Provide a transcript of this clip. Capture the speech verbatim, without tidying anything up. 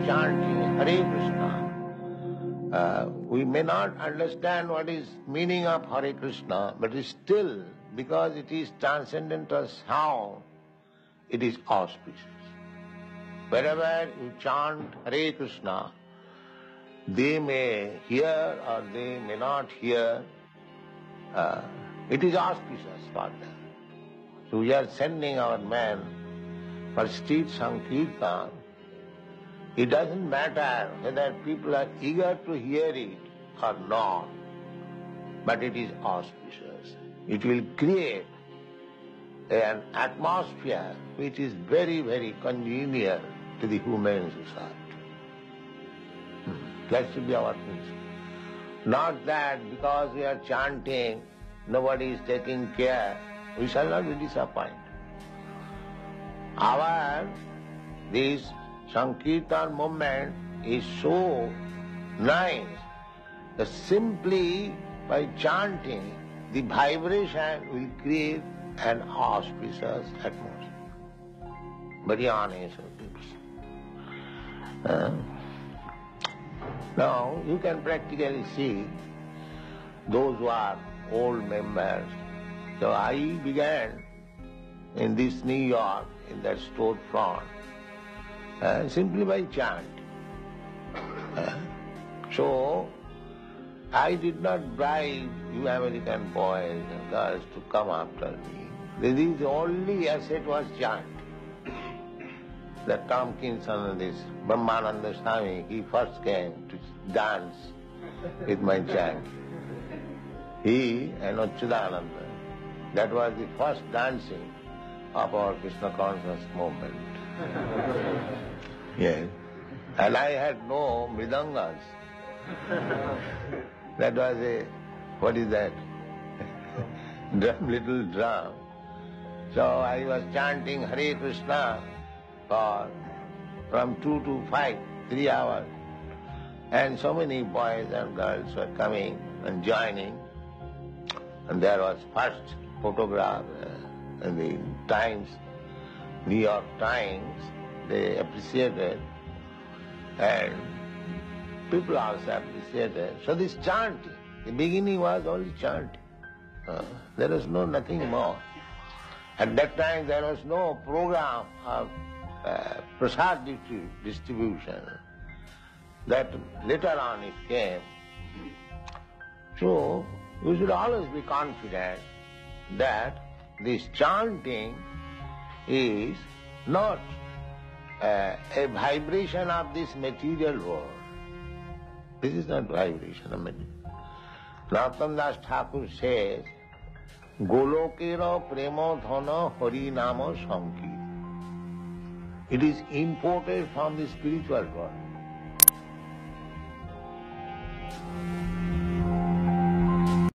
chanting Hare Krishna, uh, we may not understand what is meaning of Hare Krishna, but still, because it is transcendental sound, it is auspicious. Wherever you chant Hare Krishna, they may hear or they may not hear, uh, it is auspicious for them. So we are sending our men for street Sankirtan. It doesn't matter whether people are eager to hear it or not, but it is auspicious. It will create an atmosphere which is very, very congenial to the human society. That should be our principle. Not that because we are chanting, nobody is taking care, we shall not be disappointed. Our, this Sankirtan movement is so nice that simply by chanting, the vibration will create an auspicious atmosphere. Very honest. Uh, now, you can practically see those who are old members. So I began in this New York, in that storefront, uh, simply by chant. Uh, so, I did not bribe you American boys and girls to come after me. This is the only asset was chant. That Tompkins and this Brahmananda Swami, he first came to dance with my chant. He and Achyutananda, that was the first dancing of our Krishna conscious movement. Yes. And I had no mridangas. That was a, what is that? Drum, little drum. So I was chanting Hare Krishna for from two to five, three hours. And so many boys and girls were coming and joining. And there was first photograph uh, in the Times, New York Times, they appreciated. And people also appreciated. So this chanting, the beginning was only chanting. Uh, there was no nothing more. At that time there was no program of uh, prasad distribution. That later on it came. So you should always be confident that this chanting is not uh, a vibration of this material world. This is not vibration of material. Narottam Das Thakur says, Golokera premo dhana hari nama sankir. It is imported from the spiritual world.